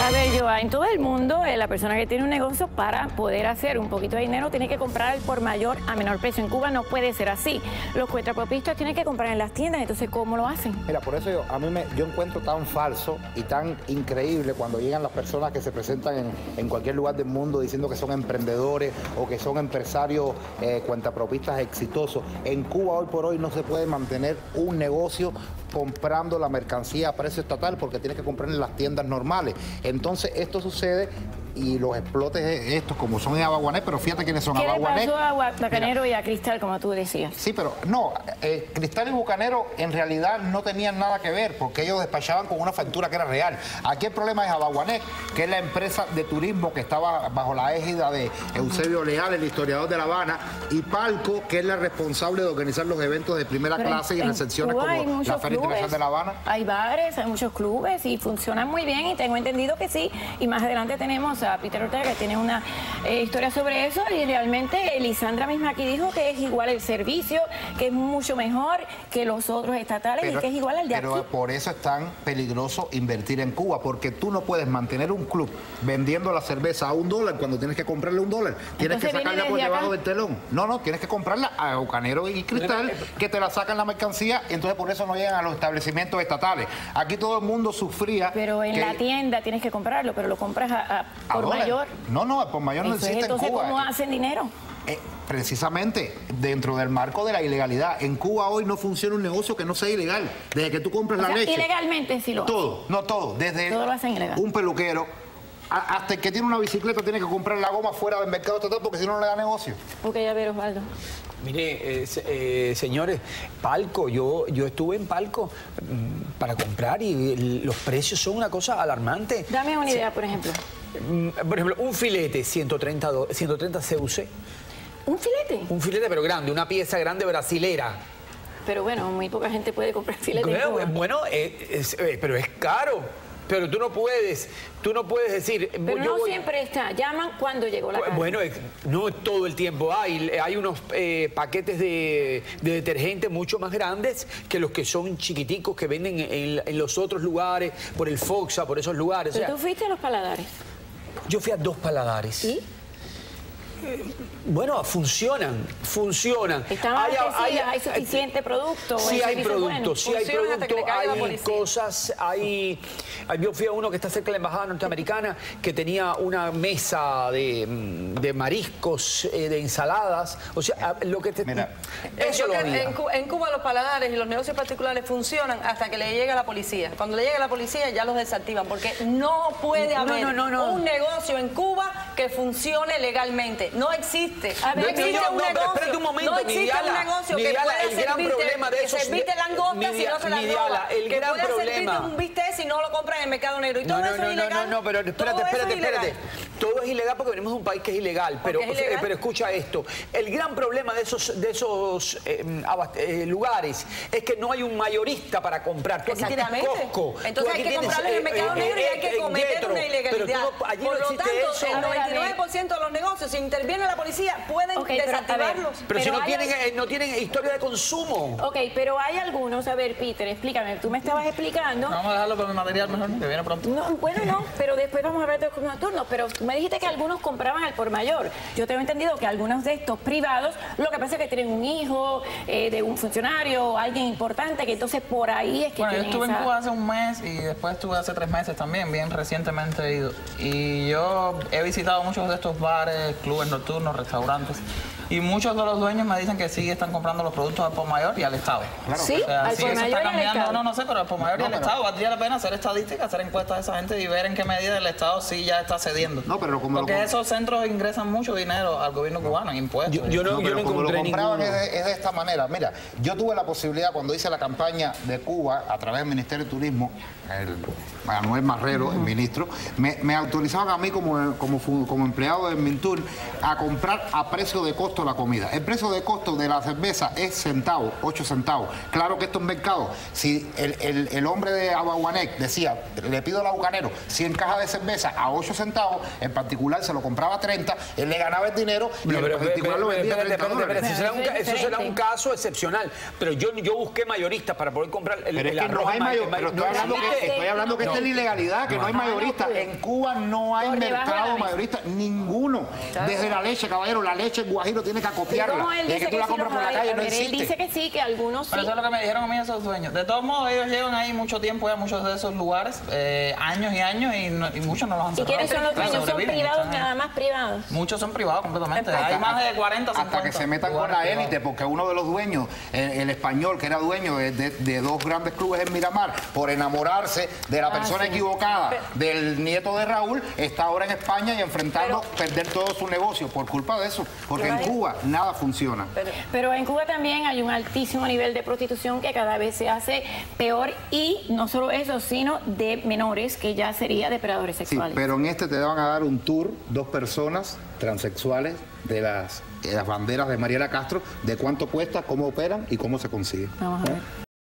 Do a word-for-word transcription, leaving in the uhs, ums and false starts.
A ver, yo, en todo el mundo, eh, la persona que tiene un negocio para poder hacer un poquito de dinero tiene que comprar al por mayor a menor precio. En Cuba no puede ser así. Los cuentapropistas tienen que comprar en las tiendas, entonces, ¿cómo lo hacen? Mira, por eso yo, a mí me, yo encuentro tan falso y tan increíble cuando llegan las personas que se presentan en, en cualquier lugar del mundo diciendo que son emprendedores o que son empresarios eh, cuentapropistas exitosos. En Cuba hoy por hoy no se puede mantener un negocio comprando la mercancía a precio estatal porque tienes que comprar en las tiendas normales. Entonces esto sucede y los explotes estos como son en Abaguané, pero fíjate quiénes son. ¿Qué Abaguané, le pasó a Bucanero y a Cristal, como tú decías? Sí, pero no, eh, Cristal y Bucanero en realidad no tenían nada que ver porque ellos despachaban con una factura que era real. Aquí el problema es Abaguané, que es la empresa de turismo que estaba bajo la égida de Eusebio Leal, el historiador de La Habana, y Palco, que es la responsable de organizar los eventos de primera pero clase y recepciones como la Feria Internacional de La Habana. Hay bares, hay muchos clubes y funcionan muy bien y tengo entendido que sí. Y más adelante tenemos a Peter Ortega que tiene una eh, historia sobre eso y realmente Lisandra misma aquí dijo que es igual el servicio, que es mucho mejor que los otros estatales pero, y que es igual al de pero aquí. Pero por eso es tan peligroso invertir en Cuba, porque tú no puedes mantener un club vendiendo la cerveza a un dólar cuando tienes que comprarle un dólar. Tienes Entonces, que sacarla por debajo acá. del telón. No, no, tienes que comprarla a Bucanero y Cristal, que te la sacan la mercancía y entonces por eso no llegan a los establecimientos estatales. Aquí todo el mundo sufría. Pero en que... la tienda tienes que comprarlo, pero lo compras a, a, ¿A por dólar? mayor. No, no, por mayor no existe entonces, en Cuba. ¿cómo hacen dinero? Eh, precisamente dentro del marco de la ilegalidad. En Cuba hoy no funciona un negocio que no sea ilegal. Desde que tú compras o la sea, leche. Ilegalmente sí lo hacen. Todo, no todo. Desde todo lo hacen ilegal. Un peluquero a, hasta el que tiene una bicicleta tiene que comprar la goma fuera del mercado estatal porque si no no le da negocio. Ok, a ver, Osvaldo. Mire, eh, eh, señores, Palco, yo, yo estuve en Palco mmm, para comprar y el, los precios son una cosa alarmante. Dame una idea, por ejemplo. Por ejemplo, un filete, ciento treinta C U C. ¿Un filete? Un filete, pero grande, una pieza grande brasilera. Pero bueno, muy poca gente puede comprar filete. Bueno, bueno eh, es, eh, pero es caro. Pero tú no puedes, tú no puedes decir... Pero yo no voy... siempre está. Llaman cuando llegó la carne. Bueno, no todo el tiempo hay. Hay unos eh, paquetes de, de detergente mucho más grandes que los que son chiquiticos que venden en, en los otros lugares, por el Foxa, por esos lugares. ¿Pero o sea, tú fuiste a los Paladares? Yo fui a dos Paladares. ¿Y? Bueno, funcionan, funcionan. ¿Están hay, hay, hay suficiente producto? Sí hay producto, sí hay producto, hay cosas, hay... Yo fui a uno que está cerca de la embajada norteamericana que tenía una mesa de, de mariscos, eh, de ensaladas, o sea, lo que te... Mira, eso lo había. En, en Cuba los paladares y los negocios particulares funcionan hasta que le llega la policía. Cuando le llega la policía ya los desactivan porque no puede no, haber no, no, no. un negocio en Cuba que funcione legalmente. No existe. A ver, no existe no, un no, negocio. espérate un momento, no existe Midiala, un negocio Midiala, que pueda el gran servirte, problema de esos, servirte langostas Midiala, si no se las Midiala, roba. el que gran pueda problema. servirte un bistec si no lo compras en el mercado negro. Y todo no, no, eso no, es ilegal. No, no, no, pero espérate, espérate, espérate. Todo es ilegal porque venimos de un país que es ilegal. Pero, es ilegal. pero escucha esto. El gran problema de esos, de esos eh, eh, lugares es que no hay un mayorista para comprar. Tú aquí tienes Costco. Entonces hay que comprarlo en el mercado negro y hay que cometer una ilegalidad. Por lo tanto, el noventa y nueve por ciento de los negocios, si interviene la policía, pueden okay, desactivarlos. Pero, pero si no tienen, eh, no tienen historia de consumo. Ok, pero hay algunos, a ver, Peter, explícame, tú me estabas explicando. Vamos a dejarlo por mi material mejor, que viene pronto. No, bueno, no, pero después vamos a hablar de los nocturnos, pero tú me dijiste que algunos compraban al por mayor. Yo tengo entendido que algunos de estos privados, lo que pasa es que tienen un hijo eh, de un funcionario, alguien importante, que entonces por ahí es que bueno, yo estuve esa... en Cuba hace un mes y después estuve hace tres meses también, bien recientemente he ido. Y yo he visitado muchos de estos bares, clubes nocturnos, restaurantes. Y muchos de los dueños me dicen que sí están comprando los productos al por mayor y al Estado. Claro. Sí, o sea, al sí, por eso mayor está cambiando. No, no sé, pero al por mayor no, y al pero... Estado. Valdría la pena hacer estadísticas, hacer encuestas a esa gente y ver en qué medida el Estado sí ya está cediendo. No, pero como Porque lo... esos centros ingresan mucho dinero al gobierno cubano en impuestos. Yo, yo no, no, yo no como lo compraban es de, es de esta manera. Mira, yo tuve la posibilidad cuando hice la campaña de Cuba a través del Ministerio de Turismo, el Manuel Marrero, uh-huh. el ministro, me, me autorizaban a mí como, como, como empleado del Mintur a comprar a precio de costo la comida. El precio de costo de la cerveza es centavos, ocho centavos. Claro que estos mercados, si el, el, el hombre de Abaguané decía, le pido al Bucanero cien cajas de cerveza a ocho centavos, en particular se lo compraba a treinta, él le ganaba el dinero y pero, en particular lo vendía a treinta dólares. Eso será, un, eso será un caso excepcional. Pero yo, yo busqué mayoristas para poder comprar el, pero el es que arroz. No hay mayor, pero estoy hablando que Estoy hablando que no. esta es la ilegalidad, que no, no hay mayorista. En Cuba no hay mercado mayorista, ninguno. Desde la leche, caballero, la leche en Guajiro tiene que acopiarla. Es que tú la compras por la calle, no existe. Él dice que sí, que algunos sí. Pero eso es lo que me dijeron a mí esos dueños. De todos modos, ellos llevan ahí mucho tiempo ya, muchos de esos lugares, eh, años y años, y, no, y muchos no los han cerrado. ¿Y quiénes son los dueños? ¿Son privados, nada más privados? Muchos son privados completamente. Hasta, hay más de cuarenta, cincuenta. Hasta que se metan con la élite, porque uno de los dueños, el, el español, que era dueño de, de, de dos grandes clubes en Miramar, por enamorarse de la ah, persona sí. equivocada, del nieto de Raúl, está ahora en España y enfrentando pero, perder todo su negocio por culpa de eso, porque en Cuba nada funciona. Pero, pero en Cuba también hay un altísimo nivel de prostitución que cada vez se hace peor, y no solo eso, sino de menores, que ya sería depredadores sexuales. Sí, pero en este te van a dar un tour, dos personas transexuales de las, de las banderas de Mariela Castro, de cuánto cuesta, cómo operan y cómo se consigue. Vamos a ver.